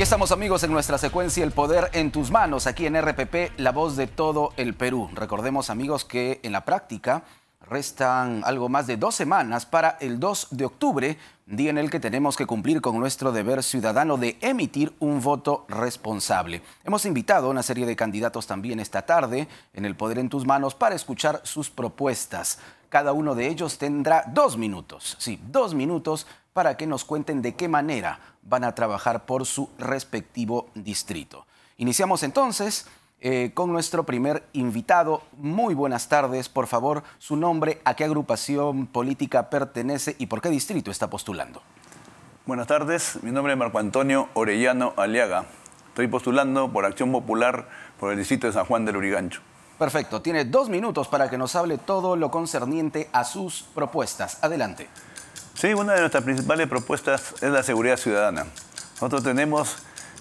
estamos, amigos, en nuestra secuencia El Poder en tus Manos, aquí en RPP, la voz de todo el Perú. Recordemos, amigos, que en la práctica restan algo más de 2 semanas para el 2 de octubre, día en el que tenemos que cumplir con nuestro deber ciudadano de emitir un voto responsable. Hemos invitado a una serie de candidatos también esta tarde en El Poder en tus Manos para escuchar sus propuestas. Cada uno de ellos tendrá 2 minutos, sí, 2 minutos para que nos cuenten de qué manera van a trabajar por su respectivo distrito. Iniciamos entonces con nuestro primer invitado. Muy buenas tardes, por favor, su nombre, a qué agrupación política pertenece y por qué distrito está postulando. Buenas tardes, mi nombre es Marco Antonio Orellano Aliaga. Estoy postulando por Acción Popular por el distrito de San Juan del Lurigancho. Perfecto, tiene 2 minutos para que nos hable todo lo concerniente a sus propuestas. Adelante. Sí, una de nuestras principales propuestas es la seguridad ciudadana. Nosotros tenemos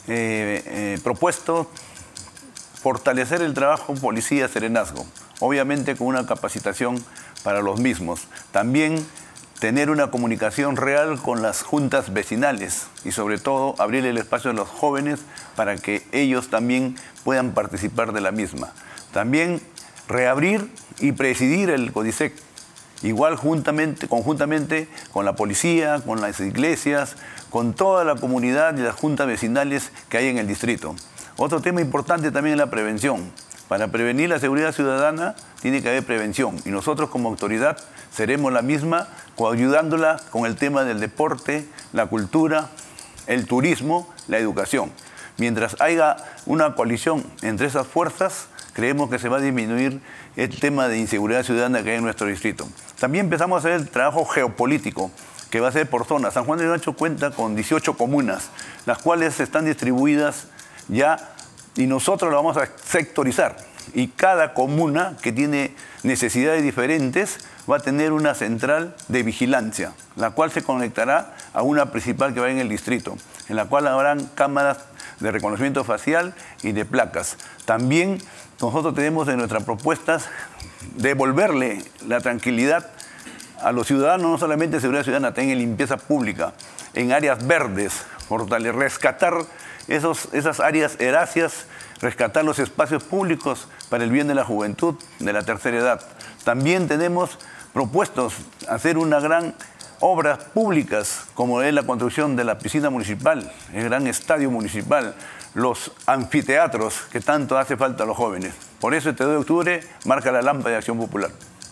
propuesto fortalecer el trabajo policía-serenazgo, obviamente con una capacitación para los mismos. También tener una comunicación real con las juntas vecinales y sobre todo abrir el espacio a los jóvenes para que ellos también puedan participar de la misma. También reabrir y presidir el CODISEC, igual conjuntamente con la policía, con las iglesias, con toda la comunidad y las juntas vecinales que hay en el distrito. Otro tema importante también es la prevención. Para prevenir la seguridad ciudadana tiene que haber prevención y nosotros como autoridad seremos la misma ayudándola con el tema del deporte, la cultura, el turismo, la educación. Mientras haya una coalición entre esas fuerzas, creemos que se va a disminuir el tema de inseguridad ciudadana que hay en nuestro distrito. También empezamos a hacer el trabajo geopolítico, que va a ser por zonas. San Juan del Lurigancho cuenta con 18 comunas, las cuales están distribuidas ya y nosotros lo vamos a sectorizar. Y cada comuna que tiene necesidades diferentes va a tener una central de vigilancia, la cual se conectará a una principal que va en el distrito, en la cual habrán cámaras de reconocimiento facial y de placas. También nosotros tenemos en nuestras propuestas devolverle la tranquilidad a los ciudadanos, no solamente seguridad ciudadana, también limpieza pública, en áreas verdes, rescatar esas áreas heráceas, rescatar los espacios públicos para el bien de la juventud, de la tercera edad. También tenemos propuestos hacer una gran obras públicas, como es la construcción de la piscina municipal, el gran estadio municipal, los anfiteatros que tanto hace falta a los jóvenes. Por eso este 2 de octubre marca la lámpara de Acción Popular.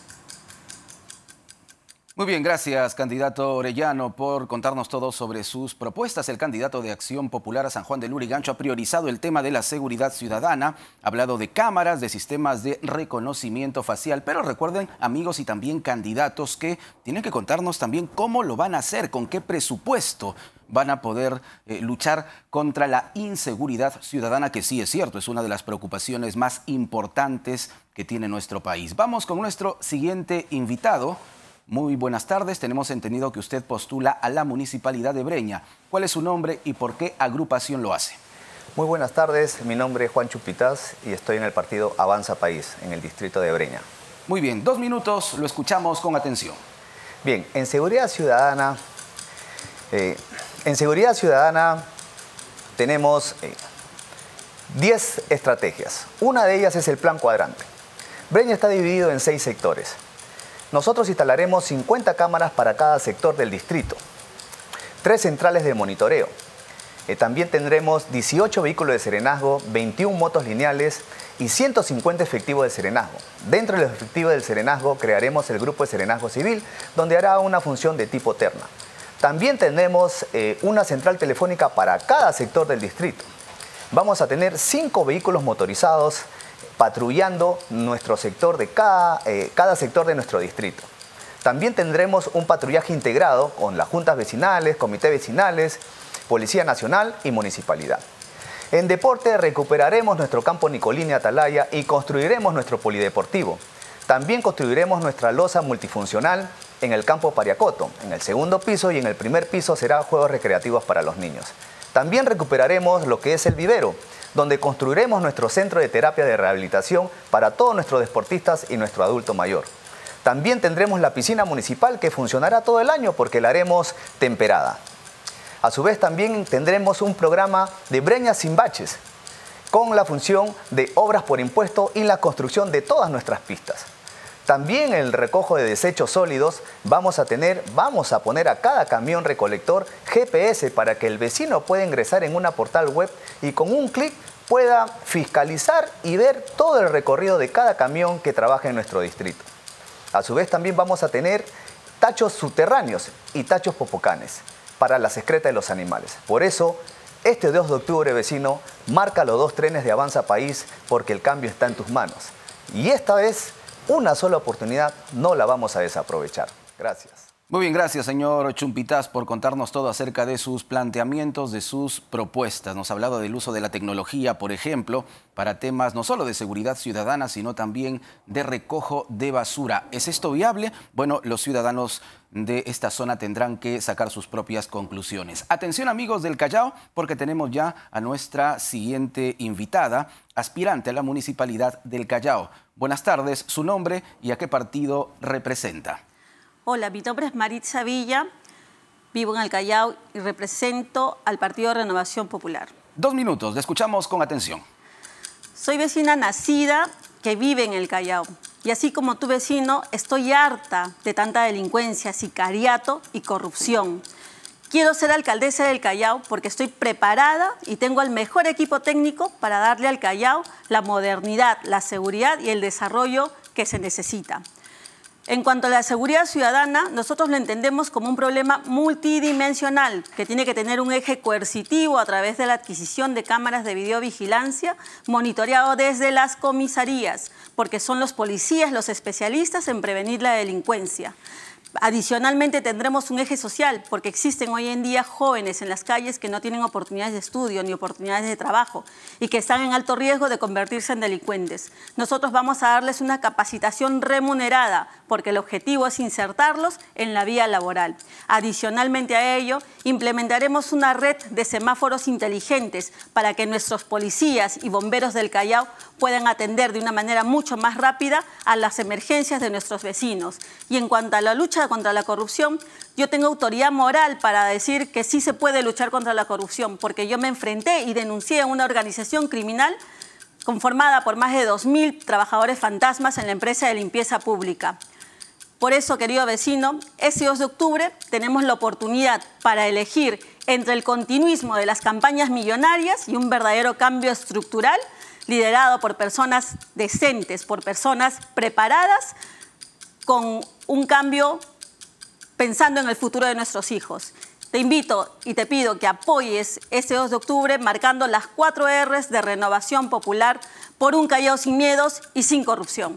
Muy bien, gracias, candidato Orellano, por contarnos todo sobre sus propuestas. El candidato de Acción Popular a San Juan del Lurigancho ha priorizado el tema de la seguridad ciudadana, ha hablado de cámaras, de sistemas de reconocimiento facial, pero recuerden, amigos y también candidatos, que tienen que contarnos también cómo lo van a hacer, con qué presupuesto van a poder luchar contra la inseguridad ciudadana, que sí es cierto, es una de las preocupaciones más importantes que tiene nuestro país. Vamos con nuestro siguiente invitado. Muy buenas tardes, tenemos entendido que usted postula a la Municipalidad de Breña. ¿Cuál es su nombre y por qué agrupación lo hace? Muy buenas tardes, mi nombre es Juan Chupitaz y estoy en el partido Avanza País, en el distrito de Breña. Muy bien, 2 minutos, lo escuchamos con atención. Bien, en seguridad ciudadana tenemos 10 estrategias. Una de ellas es el plan cuadrante. Breña está dividido en 6 sectores. Nosotros instalaremos 50 cámaras para cada sector del distrito, 3 centrales de monitoreo. También tendremos 18 vehículos de serenazgo, 21 motos lineales y 150 efectivos de serenazgo. Dentro de los efectivos del serenazgo crearemos el grupo de serenazgo civil, donde hará una función de tipo terna. También tendremos una central telefónica para cada sector del distrito. Vamos a tener 5 vehículos motorizados patrullando nuestro sector de cada sector de nuestro distrito. También tendremos un patrullaje integrado con las juntas vecinales, comités vecinales, Policía Nacional y Municipalidad. En deporte recuperaremos nuestro campo Nicolini Atalaya y construiremos nuestro polideportivo. También construiremos nuestra losa multifuncional en el campo Pariacoto. En el 2.º piso y en el 1.er piso será juegos recreativos para los niños. También recuperaremos lo que es el vivero, donde construiremos nuestro centro de terapia de rehabilitación para todos nuestros deportistas y nuestro adulto mayor. También tendremos la piscina municipal que funcionará todo el año porque la haremos temperada. A su vez también tendremos un programa de Breña sin baches, con la función de obras por impuesto y la construcción de todas nuestras pistas. También en el recojo de desechos sólidos vamos a poner a cada camión recolector GPS para que el vecino pueda ingresar en una portal web y con un clic pueda fiscalizar y ver todo el recorrido de cada camión que trabaja en nuestro distrito. A su vez también vamos a tener tachos subterráneos y tachos popocanes para las excretas de los animales. Por eso, este 2 de octubre, vecino, marca los 2 trenes de Avanza País porque el cambio está en tus manos. Y esta vez, una sola oportunidad, no la vamos a desaprovechar. Gracias. Muy bien, gracias, señor Chumpitaz, por contarnos todo acerca de sus planteamientos, de sus propuestas. Nos ha hablado del uso de la tecnología, por ejemplo, para temas no solo de seguridad ciudadana, sino también de recojo de basura. ¿Es esto viable? Bueno, los ciudadanos de esta zona tendrán que sacar sus propias conclusiones. Atención, amigos del Callao, porque tenemos ya a nuestra siguiente invitada, aspirante a la Municipalidad del Callao. Buenas tardes, su nombre y a qué partido representa. Hola, mi nombre es Maritza Villa, vivo en el Callao y represento al Partido de Renovación Popular. 2 minutos, le escuchamos con atención. Soy vecina nacida que vive en el Callao y así como tu vecino estoy harta de tanta delincuencia, sicariato y corrupción. Quiero ser alcaldesa del Callao porque estoy preparada y tengo el mejor equipo técnico para darle al Callao la modernidad, la seguridad y el desarrollo que se necesita. En cuanto a la seguridad ciudadana, nosotros lo entendemos como un problema multidimensional que tiene que tener un eje coercitivo a través de la adquisición de cámaras de videovigilancia monitoreado desde las comisarías, porque son los policías los especialistas en prevenir la delincuencia. Adicionalmente tendremos un eje social porque existen hoy en día jóvenes en las calles que no tienen oportunidades de estudio ni oportunidades de trabajo y que están en alto riesgo de convertirse en delincuentes. Nosotros vamos a darles una capacitación remunerada porque el objetivo es insertarlos en la vía laboral. Adicionalmente a ello, implementaremos una red de semáforos inteligentes para que nuestros policías y bomberos del Callao puedan atender de una manera mucho más rápida a las emergencias de nuestros vecinos. Y en cuanto a la lucha contra la corrupción, yo tengo autoridad moral para decir que sí se puede luchar contra la corrupción, porque yo me enfrenté y denuncié a una organización criminal conformada por más de 2.000 trabajadores fantasmas en la empresa de limpieza pública. Por eso, querido vecino, ese 2 de octubre tenemos la oportunidad para elegir entre el continuismo de las campañas millonarias y un verdadero cambio estructural liderado por personas decentes, por personas preparadas, con un cambio pensando en el futuro de nuestros hijos. Te invito y te pido que apoyes ese 2 de octubre marcando las 4 R's de Renovación Popular por un Callao sin miedos y sin corrupción.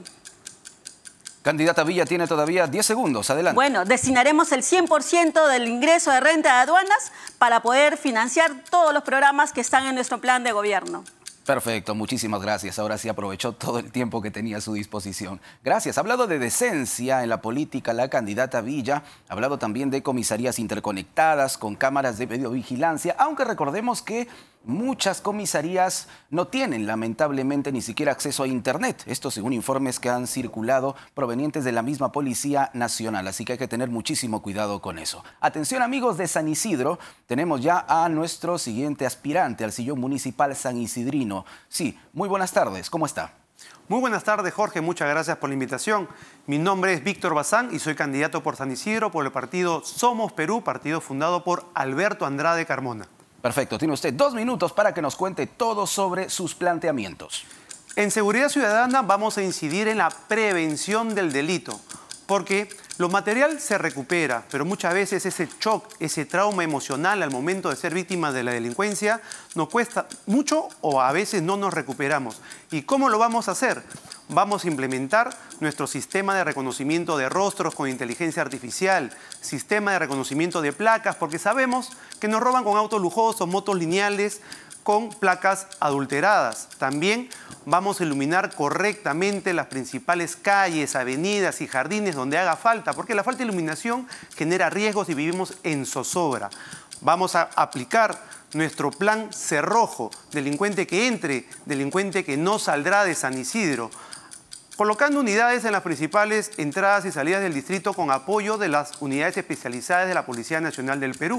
Candidata Villa tiene todavía 10 segundos. Adelante. Bueno, destinaremos el 100% del ingreso de renta de aduanas para poder financiar todos los programas que están en nuestro plan de gobierno. Perfecto, muchísimas gracias. Ahora sí aprovechó todo el tiempo que tenía a su disposición. Gracias. Ha hablado de decencia en la política la candidata Villa. Ha hablado también de comisarías interconectadas con cámaras de videovigilancia, aunque recordemos que muchas comisarías no tienen, lamentablemente, ni siquiera acceso a Internet. Esto según informes que han circulado provenientes de la misma Policía Nacional. Así que hay que tener muchísimo cuidado con eso. Atención, amigos de San Isidro. Tenemos ya a nuestro siguiente aspirante al sillón municipal sanisidrino. Sí, muy buenas tardes. ¿Cómo está? Muy buenas tardes, Jorge. Muchas gracias por la invitación. Mi nombre es Víctor Bazán y soy candidato por San Isidro por el partido Somos Perú, partido fundado por Alberto Andrade Carmona. Perfecto. Tiene usted 2 minutos para que nos cuente todo sobre sus planteamientos. En seguridad ciudadana vamos a incidir en la prevención del delito, porque lo material se recupera, pero muchas veces ese shock, ese trauma emocional al momento de ser víctimas de la delincuencia nos cuesta mucho o a veces no nos recuperamos. ¿Y cómo lo vamos a hacer? Vamos a implementar nuestro sistema de reconocimiento de rostros con inteligencia artificial, sistema de reconocimiento de placas, porque sabemos que nos roban con autos lujosos, motos lineales, con placas adulteradas. También vamos a iluminar correctamente las principales calles, avenidas y jardines donde haga falta, porque la falta de iluminación genera riesgos y vivimos en zozobra. Vamos a aplicar nuestro plan cerrojo, delincuente que entre, delincuente que no saldrá de San Isidro, colocando unidades en las principales entradas y salidas del distrito con apoyo de las unidades especializadas de la Policía Nacional del Perú.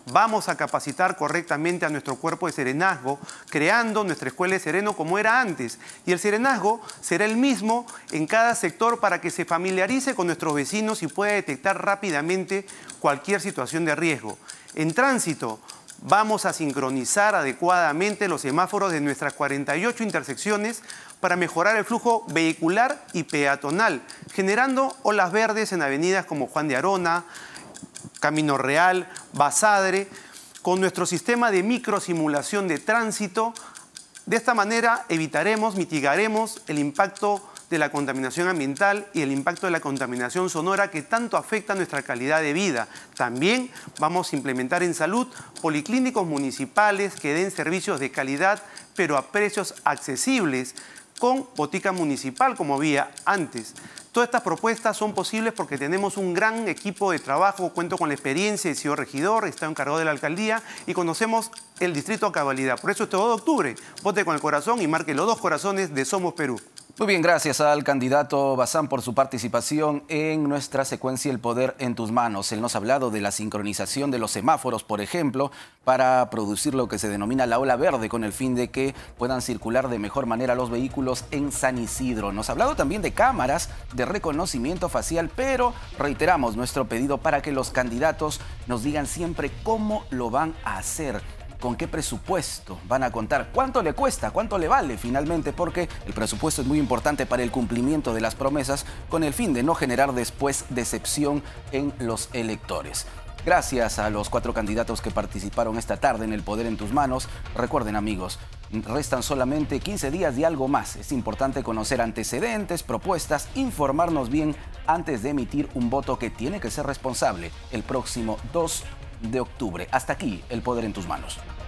Vamos a capacitar correctamente a nuestro cuerpo de serenazgo, creando nuestra escuela de sereno como era antes. Y el serenazgo será el mismo en cada sector para que se familiarice con nuestros vecinos y pueda detectar rápidamente cualquier situación de riesgo. En tránsito, vamos a sincronizar adecuadamente los semáforos de nuestras 48 intersecciones para mejorar el flujo vehicular y peatonal, generando olas verdes en avenidas como Juan de Arona, Camino Real, Basadre, con nuestro sistema de microsimulación de tránsito. De esta manera evitaremos, mitigaremos el impacto de la contaminación ambiental y el impacto de la contaminación sonora que tanto afecta a nuestra calidad de vida. También vamos a implementar en salud policlínicos municipales que den servicios de calidad, pero a precios accesibles, con botica municipal como había antes. Todas estas propuestas son posibles porque tenemos un gran equipo de trabajo, cuento con la experiencia de sido regidor, he estado encargado de la alcaldía y conocemos el distrito a cabalidad. Por eso este 2 de octubre, vote con el corazón y marque los 2 corazones de Somos Perú. Muy bien, gracias al candidato Bazán por su participación en nuestra secuencia El Poder en tus Manos. Él nos ha hablado de la sincronización de los semáforos, por ejemplo, para producir lo que se denomina la ola verde, con el fin de que puedan circular de mejor manera los vehículos en San Isidro. Nos ha hablado también de cámaras de reconocimiento facial, pero reiteramos nuestro pedido para que los candidatos nos digan siempre cómo lo van a hacer. ¿Con qué presupuesto van a contar? ¿Cuánto le cuesta? ¿Cuánto le vale finalmente? Porque el presupuesto es muy importante para el cumplimiento de las promesas con el fin de no generar después decepción en los electores. Gracias a los 4 candidatos que participaron esta tarde en El Poder en tus Manos. Recuerden, amigos, restan solamente 15 días y algo más. Es importante conocer antecedentes, propuestas, informarnos bien antes de emitir un voto que tiene que ser responsable el próximo 2 de octubre. Hasta aquí, El Poder en tus Manos.